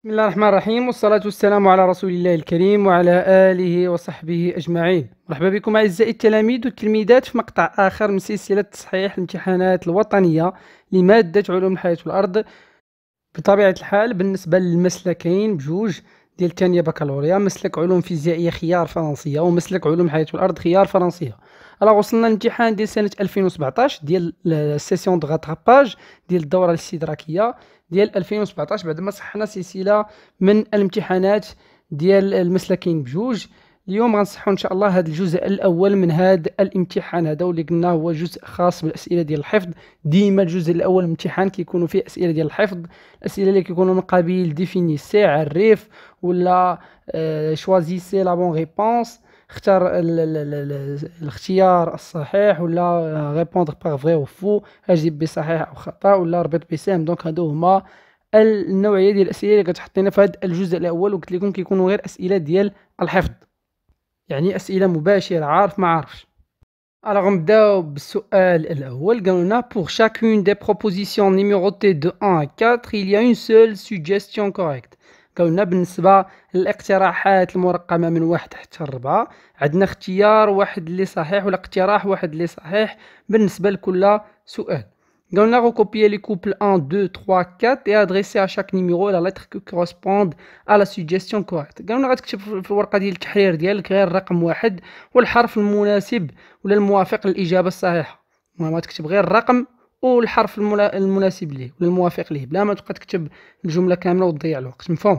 بسم الله الرحمن الرحيم، والصلاة والسلام على رسول الله الكريم وعلى آله وصحبه أجمعين. مرحبا بكم أعزائي التلاميذ والتلميذات في مقطع آخر من سلسلة تصحيح الامتحانات الوطنية لمادة علوم الحياة والأرض. بطبيعة الحال بالنسبة للمسلكين بجوج ديال الثانية بكالوريا، مسلك علوم فيزيائية خيار فرنسية ومسلك علوم الحياة والأرض خيار فرنسية. وصلنا للامتحان ديال سنة 2017 ديال السيسيون دو غاتراباج ديال الدورة الاستدراكية ديال 2017 بعد ما صحنا سلسلة من الامتحانات ديال المسلكين بجوج. اليوم غنصحوا ان شاء الله هذا الجزء الاول من هذا الامتحان هذا، واللي قلنا هو جزء خاص بالاسئله ديال الحفظ. ديما الجزء الاول من الامتحان كيكونوا فيه اسئله ديال الحفظ، الاسئله اللي كيكونوا من قبيل ديفينيسي عرف ولا شوازيسي لا بون ريبونس، اختار الاختيار الصحيح، ولا ريبوندر باغ فري او فو، اجيب بصحيح او خطا، ولا ربط بسهم. دونك هادو هما النوعيه ديال الاسئله اللي كتحطينا في هذا الجزء الاول، وقلت لكم كيكونوا غير اسئله ديال الحفظ، يعني اسئله مباشره عارف ما عارفش. غنبداو بالسؤال الاول. قالوا لنا pour chacune des propositions numérotées de 1 à 4 il y a une seule suggestion correcte. قالوا لنا بالنسبه للاقتراحات المرقمه من 1 حتى 4 عندنا اختيار واحد اللي صحيح ولا اقتراح واحد اللي صحيح بالنسبه لكل سؤال. قالوا لنا recopier les couples 1 2 3 4 et adresser à chaque numéro la lettre qui correspond à la suggestion correcte. قالوا لنا غتكتب في الورقه ديال التحرير ديالك غير رقم واحد والحرف المناسب ولا الموافق للاجابه الصحيحه. ما تكتب غير الرقم والحرف المناسب ليه ولا الموافق ليه، بلا ما تبقى تكتب الجمله كامله وتضيع الوقت. مفهوم؟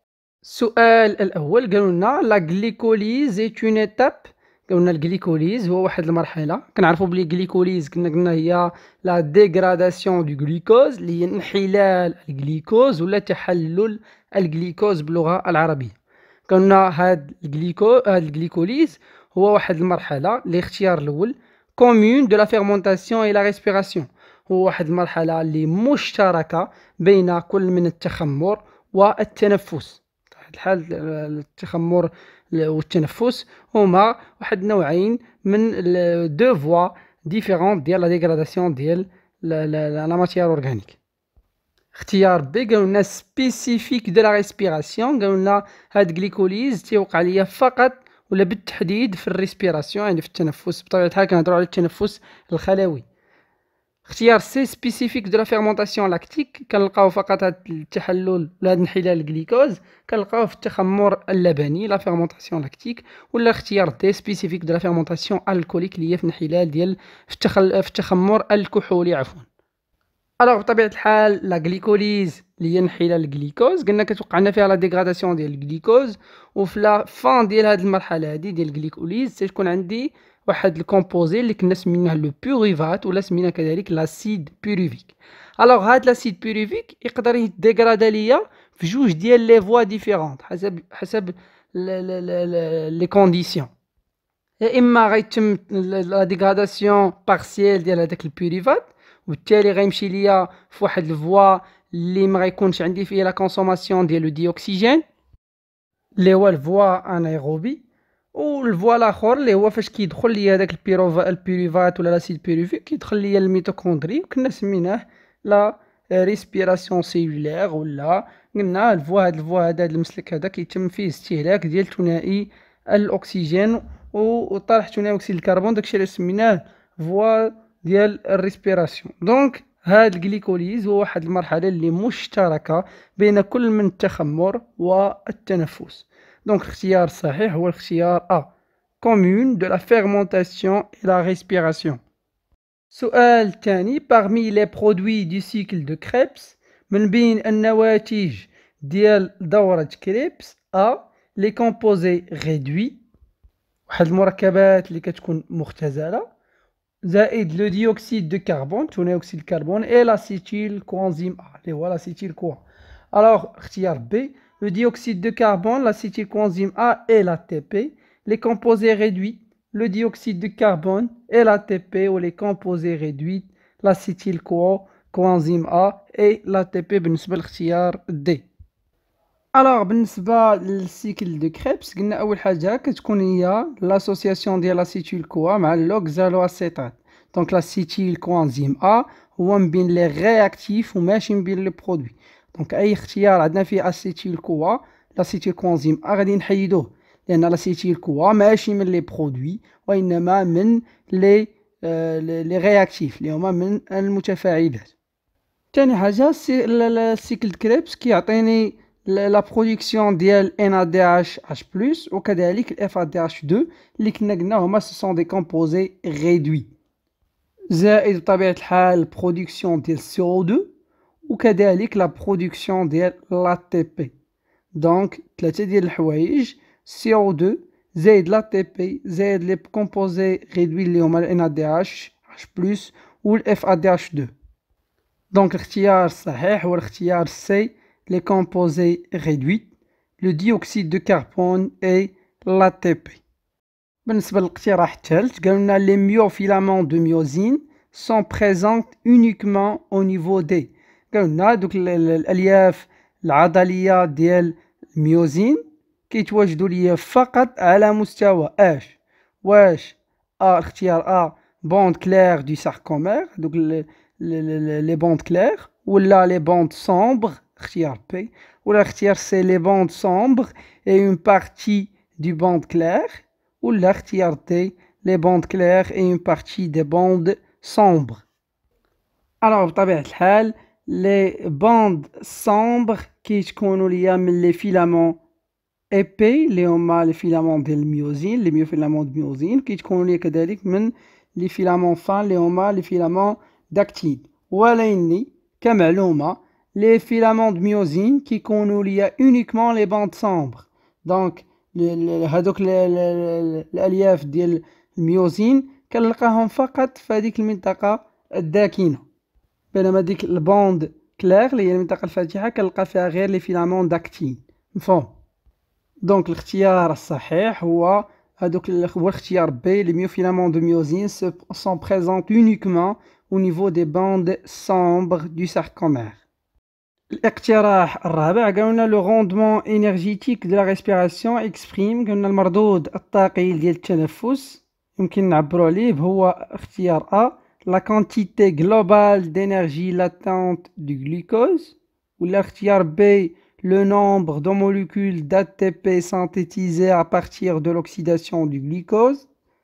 السؤال الاول قالوا لنا لا غليكوليز ايت اون ايتاب. قلنا الجليكوليز هو واحد المرحله، كنعرفوا بلي الجليكوليز قلنا هي لا ديغراداسيون دو غليكوز، اللي هي انحلال الجليكوز ولا تحلل الجليكوز باللغه العربيه. قلنا هاد الجليكوليز هو واحد المرحله الاختيار الاول كومون دو لا فيرمونطاسيون اي لا ريسبيراسيون، هو واحد المرحله اللي مشتركه بين كل من التخمر والتنفس. الحال التخمر والتنفس هما واحد نوعين من دو فوا ديفيرون ديال لا ديغراداسيون ديال لا ماتيير اورغانيك. اختيار بي قالوا لنا سبيسيفيك دو لا ريسبيراسيون، قالوا لنا هاد غليكوليز تيوقع ليا فقط ولا بالتحديد في الريسبيراسيون، يعني في التنفس. بطبيعه الحال كنهضروا على التنفس الخلوي. اختيار سي سبيسيفيك دو لا فيرمونطاسيون لاكتيك، كنلقاو فقط هاد التحلل ولا هاد انحلال الجليكوز كنلقاوه في التخمر اللبني لا فيرمونطاسيون لاكتيك. ولا اختيار دي سبيسيفيك دو لا فيرمونطاسيون الكوليك اللي هي في انحلال ديال في التخمر الكحولي عفوا. بطبيعه الحال لا غليكوليز اللي هي انحلال الجليكوز قلنا كتوقع لنا فيها لا ديغراداسيون ديال الجليكوز، وفي لا فان ديال هاد المرحله هادي ديال الجليكوليز تكون عندي واحد الكومبوزي اللي كنا سميناه لو بيروفات ولا سميناه كذلك لاسيد بيروفيك. هاد لاسيد بيروفيك يقدر يديغرادا ليا في جوج ديال لي فوا ديفيرونت حسب لي كونديسيون. يا اما غيتم لا ديغراداسيون بارسيال ديال هذاك البيروفات، وبالتالي غيمشي ليا في واحد الفوا اللي ما غيكونش عندي فيه لا كونسوماسيون ديال لو ديوكسيجين اللي هو الفوا انايروبي، والفوا الاخر اللي هو فاش كيدخل ليا هذاك البيروفات ولا لاسيد بيروفيك كيدخل ليا الميتوكوندري، وكنا سميناه لا ريسبيراسيون سيلولير. ولا قلنا هاد الفوا هذا المسلك هذا كيتم فيه استهلاك ديال ثنائي الاكسجين وطرح ثاني اكسيد الكربون، داكشي اللي سميناه فوا ديال الريسبيراسيون. دونك هاد الجليكوليز هو واحد المرحله اللي مشتركه بين كل من التخمر والتنفس. دونك الاختيار الصحيح هو الاختيار ا commune de la fermentation et la respiration. سؤال ثاني parmi les produits du cycle de Krebs، من بين النواتج ديال دورة كريبس A les composés réduits، واحد المركبات اللي كتكون مختزلة، زائد لو ديوكسيد دو كربون ثاني اكسيد الكربون اي لاسيتيل كوانزيم ا اللي هو لاسيتيل كوا. اختيار بي le dioxyde de carbone, l'acétylcoenzyme A et l'ATP, les composés réduits, le dioxyde de carbone et l'ATP, ou les composés réduits, l'acétylcoenzyme A et l'ATP بالنسبة لاختيار دي. بالنسبة للسيكل دو كريبس قلنا أول حاجة كتكون هي لاسوسياسيون ديال لاسيتيل كوا مع اللوكزالو اسيتات. دونك لاسيتيل كوانزيم A هو من بين لي رياكتيف وماشي من بين لي برودوي. دونك اي اختيار عندنا فيه اسيتيل كوا لاسيتيل كوانزيم غادي نحيدوه، لان لاسيتيل كوا ماشي من لي برودوي وانما من لي رياكتيف اللي هما من المتفاعلات. تاني حاجه السيكل كريبس كيعطيني لا برودكسيون ديال NADH+ وكذلك الاف ADH2 اللي كنا قلنا هما سو سون دي كومبوزي ريدوي، زائد بطبيعه الحال برودكسيون ديال CO2 وكذلك لا برودكسيون ديال l'ATP. دونك ثلاثه ديال الحوايج CO2 زائد l'ATP زائد لي كومبوزي ريدوي اللي هما NADH+ والاف ADH2. دونك الاختيار الصحيح هو الاختيار سي les composés réduits, le dioxyde de carbone et l'ATP. بالنسبة للاقتراح الثالث قالنا les myofilaments de myosine sont présents uniquement au niveau des قالنا دوك الألياف العضلية ديال الميوزين كيتواجدوا ليا فقط على مستوى واش الاختيار بوند كلير دو ساركومير دوك لي بوند كلير ولا لي بوند سومبر اختيار بي ولا اختيار سي لي بوند سومبر اي اون بارتي دو بوند كلير ولا اختيار دي لي بوند كلير اي اون بارتي دي بوند سومبر. الوغ بطبيعة الحال لي بوند سومبر كيتكونوا ليا من لي فيلامون ايبي اللي هما لي فيلامون ديال الميوزين لي ميوفيلامون دو ميوزين كيتكونوا ليا كذلك من لي فيلامون فان اللي هما لي فيلامون داكتين. ولكن كمعلومة لي فيلامون دو ميوزين كيكونوا ليا اونيكمون لي بوند سومبر، دونك هادوك الالياف ديال الميوزين كنلقاهم فقط في هذيك المنطقة الداكنة، بينما ديك البوند كلير اللي هي المنطقة الفاتحة كنلقى فيها غير لي فيلامون داكتين. مفهوم؟ دونك الاختيار الصحيح هو هادوك هو الاختيار بي لي ميوفيلامون دو ميوزين سون بريزونت اونيكمون au niveau des bandes sombres du sarcomère. الاقتراح الرابع قالنا لو روندمون انرجيتيك دو لا ريسبيراسيون اكسبريم قالنا المردود الطاقي ديال التنفس يمكن نعبروا عليه هو اختيار لا كونتيتي جلوبال دينيرجي لاتونت دو غلوكوز ولا اختيار بي le nombre de molécules d'ATP synthétisées à partir de l'oxydation du glucose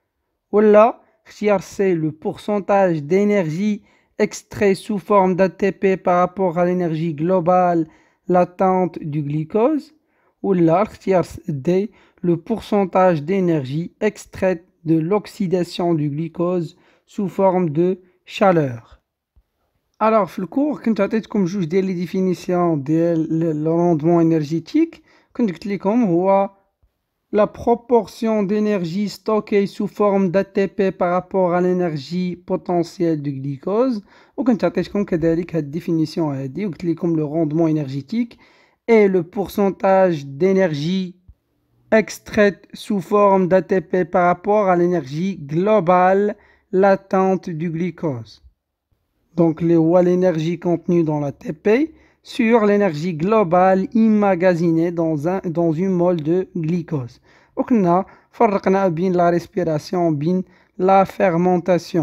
ولا اختيار C le pourcentage d'énergie extrait sous forme d'ATP par rapport à l'énergie globale latente du glucose ولا اختيار D le pourcentage d'énergie extraite de l'oxydation du glucose sous forme de chaleur. Alors في الكور كنت عطيتكم جوج ديال لي ديفينيسيون ديال لو روندمون انرجيتيك، كنت قلت لكم هو la proportion d'énergie stockée sous forme d'ATP par rapport à l'énergie potentielle du glucose وكنت عطيتكم كذلك هاد الديفينيسيون هادي وقلت لكم le rendement énergétique est le pourcentage d'énergie extraite sous forme d'ATP par rapport à l'énergie globale latente du glucose. Donc l'énergie contenue dans l'ATP sur l'énergie globale immagasinée dans une mole de glucose. وكنا فرقنا بين la respiration وبين la fermentation.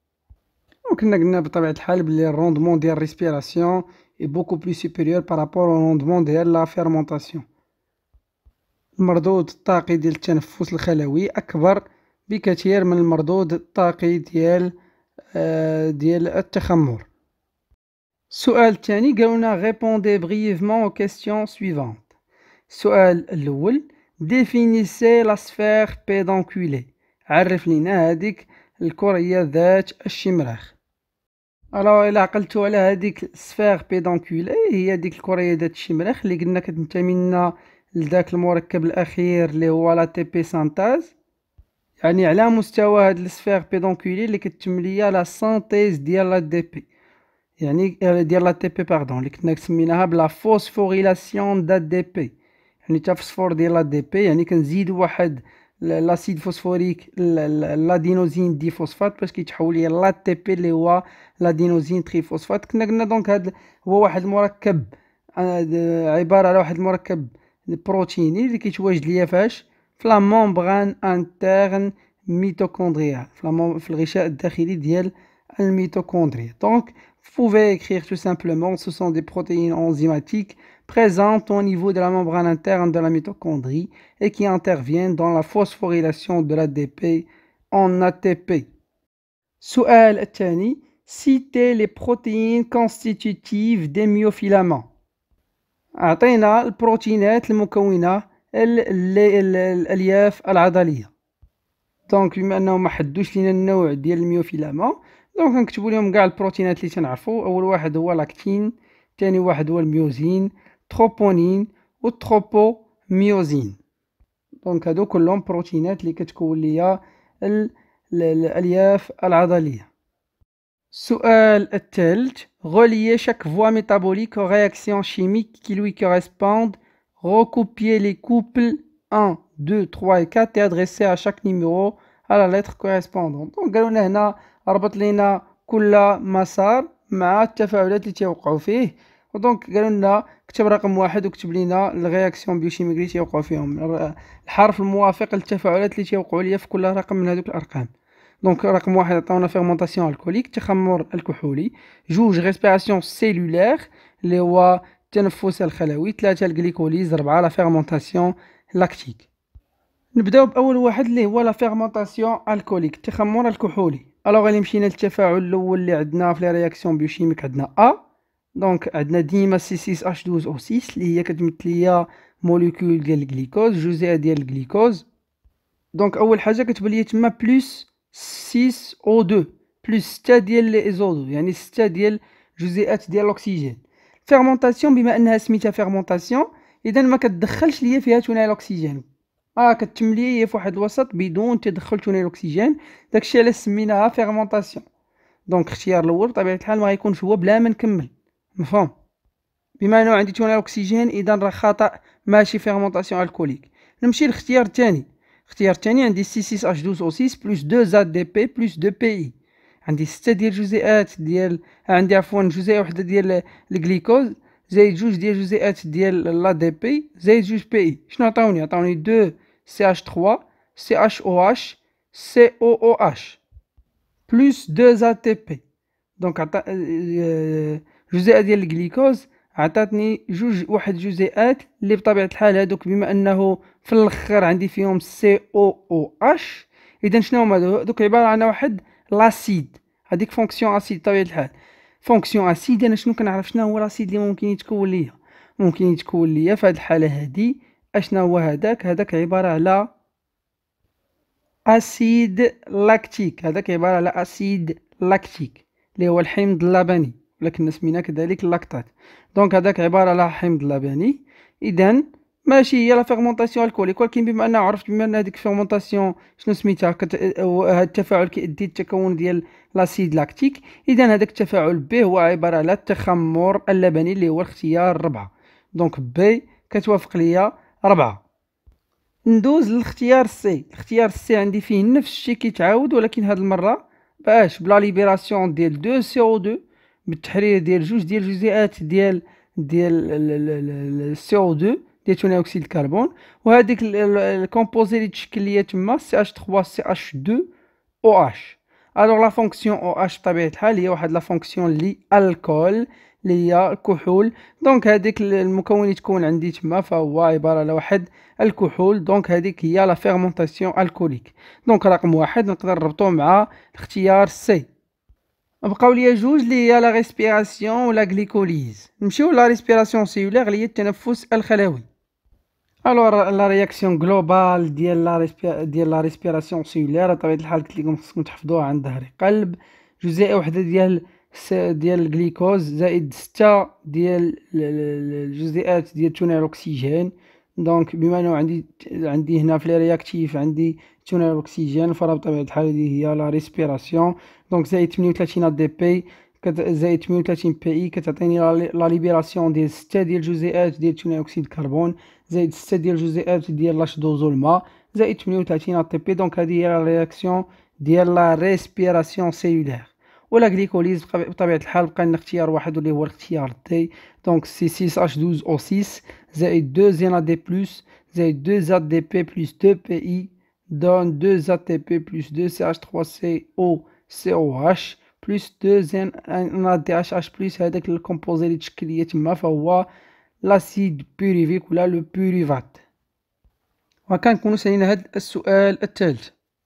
وكنا قلنا بطبيعة الحال بلي الروندمون ديال respiration est beaucoup plus supérieur par rapport au rendement ديال la fermentation. المردود الطاقي ديال التنفس الخلوي أكبر بكثير من المردود الطاقي ديال التخمر. السؤال الثاني قالنا répondez brièvement aux questions suivantes. السؤال الأول définissez la sphère pédonculée. عرف لنا هذيك الكرية ذات الشمراخ. alors إلا عقلتو على هذيك السفير بيدونكولي هي ديك الكرية ذات الشمراخ اللي قلنا كتنتمي لنا لذاك المركب الأخير اللي هو لا تي بي سانتاز، يعني على مستوى هاد السفير بيدونكولي اللي كتتم ليا لا سانتيز ديال لا دي بي، يعني ديال لا تي بي باردون اللي كنا سميناها بلا فوسفوريلاسيون دا دي بي، يعني تفسفور ديال لا دي بي يعني كنزيدو واحد لاسيد فوسفوريك لادينوزين دي فوسفات باش كيتحول ليا لا تي بي اللي هو لادينوزين تري فوسفات. كنا قلنا دونك هذا هو واحد المركب عباره على واحد المركب بروتيني اللي كيتواجد ليا فاش في لا ممبران انترن ميتوكوندريال في الغشاء الداخلي ديال الميتوكوندريا. دونك Vous pouvez écrire tout simplement, ce sont des protéines enzymatiques présentes au niveau de la membrane interne de la mitochondrie et qui interviennent dans la phosphorylation de l'ADP en ATP. السؤال الثاني: citez les protéines constitutives des myofilaments. أعطينا البروتينات المكونة الألياف العضلية. دونك بما أنه ما حدوش لينا النوع ديال الميوفيلامون، دونك نكتبوا لهم كاع البروتينات اللي تنعرفوا. أول واحد هو لاكتين، ثاني واحد هو الميوزين، تروبونين وتروبوميوزين. دونك هادو كلهم بروتينات اللي كتكون ليا الألياف العضلية. السؤال الثالث: relier chaque voie métabolique aux réactions chimiques qui lui correspondent, recopier les couples 1, 2, 3 et 4 et adresser à chaque numéro à la lettre correspondante. دونك قالوا لنا هنا ربط لينا كل مسار مع التفاعلات اللي تيوقعوا فيه. ودونك قالوا لنا كتب رقم 1 وكتب لينا الرياكسيون بيوشيميك اللي تيوقعوا فيهم، الحرف الموافق للتفاعلات اللي تيوقعوا ليا في كل رقم من هذوك الأرقام. دونك رقم 1 عطاونا فيرمونطاسيون الكوليك، تخمر الكحولي. 2 ريسبيراسيون سيلولير اللي هو التنفس الخلوي. 3 الجليكوليز. 4 لا فيرمونطاسيون لاكتيك. نبداو باول واحد اللي هو لا فيرمونطاسيون الكوليك، التخمر الكحولي. الوغ اللي مشينا للتفاعل الاول اللي عندنا في لي رياكسيون بيوشيميك عندنا ا، دونك عندنا ديما C6H12O6 اللي هي كتمثل ليا موليكول ديال الجليكوز، جزيئه ديال الجليكوز. دونك اول حاجه كتبان ليا تما بلس 6O2 بلس 6 ديال لي ازودو، يعني 6 ديال جزيئات ديال الاكسجين. فيرمونطاسيون بما انها سميتها فيرمونطاسيون اذا ما كتدخلش ليا فيها ثاني الاكسجين، كتملي هي في واحد الوسط بدون تدخل ثاني الاكسجين. داكشي علاش سميناها فيرمونطاسيون. دونك الاختيار الاول بطبيعه الحال ما غيكونش هو بلا ما نكمل، مفهوم؟ بما انه عندي ثاني الاكسجين اذا راه خطا، ماشي فيرمونطاسيون الكوليك. نمشي للاختيار الثاني. الاختيار الثاني عندي C6H12O6 بلس 2 ZDP بلس 2 PI. عندي 6 ديال جزيئات ديال، عندي عفوا جزيئه وحده ديال الجليكوز زائد 2 ديال جزيئات ديال لا دي بي زائد 2 بي اي. شنو عطاوني؟ عطاوني 2 CH3 CHOH COOH بلس 2 ZTP. دونك عطا جزيئه ديال الجليكوز عطاتني واحد جزيئات اللي بطبيعه الحال هذوك بما انه في الاخر عندي فيهم COOH، اذا شنو هما هذوك؟ عباره عن واحد لاسيد. هذيك فونكسيون اسيد بطبيعه الحال. فونكسيون اسيد انا شنو كنعرف شنو هو لاسيد اللي ممكن يتكون ليا؟ ممكن يتكون ليا في هذه الحاله هذه اشنا هو هذاك عباره على اسيد لاكتيك. هذاك عباره على اسيد لاكتيك اللي هو الحمض اللبني، ولكن سميناه كذلك اللاكتات. دونك هذاك عباره على حمض لبني. اذا ماشي هي لا فيرمونطاسيون الكوليك، ولكن بما ان عرفت بما ان هذيك الفيرمونطاسيون شنو سميتها، هذا التفاعل كيؤدي للتكون ديال لاسيد لاكتيك، اذا هذاك التفاعل بي هو عباره على التخمر اللبني اللي هو الاختيار 4. دونك بي كتوافق ليا 4. ندوز للاختيار سي. الاختيار سي عندي فيه نفس الشيء كيتعاود، ولكن هذه المره باش بلا ليبراسيون ديال 2 CO2 بالتحرير ديال 2 ديال جزيئات ديال CO2 ديال ثاني اكسيد الكربون، وهذيك الكومبوزي اللي تشكل ليا تما CH3 CH2OH. الوغ لا فونكسيون OH بطبيعه الحال هي واحد لا فونكسيون لي الكول اللي هي الكحول. دونك هذيك المكون اللي تكون عندي تما فهو عباره على واحد الكحول. دونك هذيك هي لا فيرمونطاسيون الكوليك. دونك رقم 1 نقدر نربطوه مع الاختيار سي. بقاو ليا جوج اللي هي لا ريسبيراسيون ولا غليكوليز. نمشيو لا ريسبيراسيون سيلولير اللي هي التنفس الخلوي. الوغ لا رياكسيون جلوبال ديال لا ريسبيراسيون سيلولير بطبيعه الحال قلت لكم خصكم تحفظوها عن ظهر قلب. جزيئه وحده ديال الجليكوز زائد 6 ديال الجزيئات ديال ثاني الاكسجين. دونك بما انه عندي هنا في لي رياكتيف عندي ثاني الاكسجين، فبطبيعه الحال هذه هي لا ريسبيراسيون. دونك زائد 38 دي بي زائد 38 بي اي كتعطيني لا ليبراسيون ديال 6 ديال الجزيئات ديال ثاني اكسيد الكربون زائد 6 ديال الجزيئات ديال لاش دوزو الماء زائد 38 تي بي. دونك هذه هي لا رياكسيون ديال لا ريسبيراسيون سيلولير. ولا غليكوليز بطبيعه الحال بقى لنا اختيار واحد اللي هو الاختيار دي. دونك C6H12O6 زائد 2 ZNAD+ زائد 2 ZDP plus 2 PI donne 2 ATP plus 2 CH3CO COH بلس 2 ناضي HH+، هذاك الكومبوزي اللي تشكل ليا تما فهو لاسيد بيريفيك ولا لو بيريفات. وكنكونو سالينا هاد السؤال الثالث.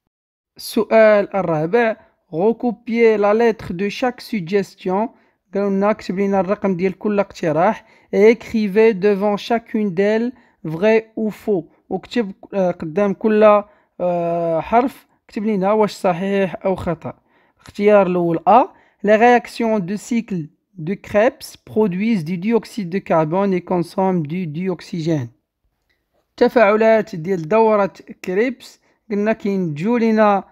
السؤال الرابع: recopier la lettre de chaque suggestion. قالوا لنا كتب لينا الرقم ديال كل اقتراح et écrivez devant chacune d'elles vrai ou faux. وكتب قدام كل حرف كتب لينا واش صحيح او خطأ. الاختيار الاول A: les réactions de cycle de Krebs produisent du dioxyde de carbone et consomment du dioxygène. التفاعلات ديال دورة كريبس قلنا كينتجو لينا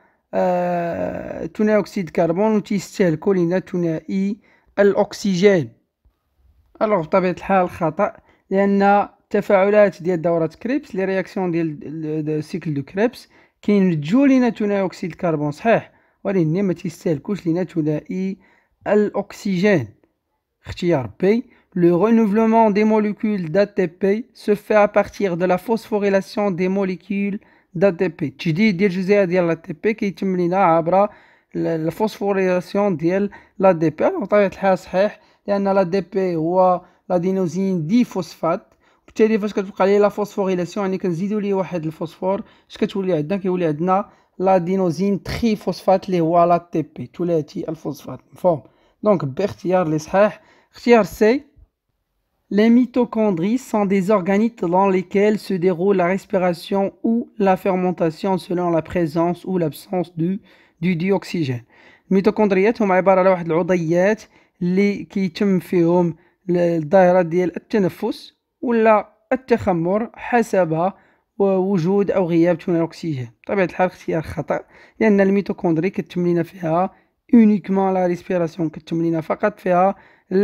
ثاني اكسيد الكربون وتيستهلكوا لينا ثنائي الاكسجين. الوغ بطبيعة الحال خطأ، لان التفاعلات ديال دورة كريبس لي رياكسيون ديال سيكل دو كريبس كينتجو لينا ثنائي اكسيد الكربون صحيح، ولكن ما تيستهلكوش لينا ثنائي الاكسجين. اختيار بي: le renouvellement des molécules d'ATP se fait à partir de la phosphorylation des molécules d'ATP. التجديد ديال الجزيئات ديال ATP كيتم لينا عبر الفوسفوريلاسيون ديال l'ADP. بطبيعة الحال صحيح، لأن l'ADP هو لادينوزين دي فوسفات، وبالتالي فاش كتوقع ليه لا فوسفوريلاسيون يعني كنزيدو ليه واحد الفوسفور، اش كتولي عندنا؟ كيولي عندنا لادينوزين تري فوسفات اللي هو l'ATP ثلاثي الفوسفات. مفهوم؟ دونك باختيار اللي صحيح. اختيار سي: les mitochondries sont des organites dans lesquels se déroule la respiration ou la fermentation selon la présence ou l'absence du dioxygène. الميتوكوندريات هما عبارة على واحد العضيات اللي كيتم فيهم الظاهرة ديال التنفس ولا التخمر حسب وجود أو غياب ثاني الأكسجين. بطبيعة الحال اختيار خطأ، لأن الميتوكوندري كتم لينا فيها اونيكمون لا ريسبيراسيون، كتم لينا فقط فيها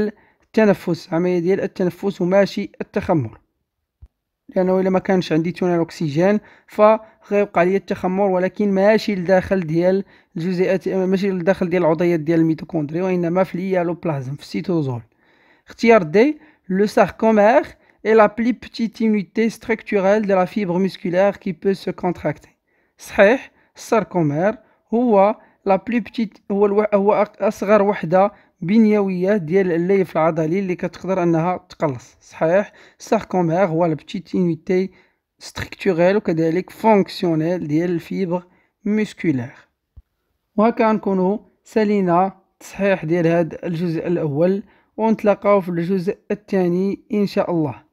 التنفس، عملية ديال التنفس وماشي التخمر، لأنه إلا ما كانش عندي ثاني الأكسجين فغيوقع لي التخمر، ولكن ماشي لداخل ديال الجزيئات، ماشي لداخل ديال العضيات ديال الميتوكوندري، وإنما في اليالوبلازم في السيتوزول. اختيار دي: le sarcomère est la plus petite unité structurelle de la fibre musculaire qui peut se contracter. صحيح، الساركومير هو لا بلي بتيت، هو أصغر وحدة بنيوية ديال الليف العضلي اللي كتقدر أنها تقلص. صحيح، الساركومير هو لا بتيت يونيتي ستركتوريل وكذلك فونكسيونيل ديال الفيبر مسكولير. وهكا نكونو سالينا تصحيح ديال هذا الجزء الأول، ونتلاقاو في الجزء الثاني إن شاء الله.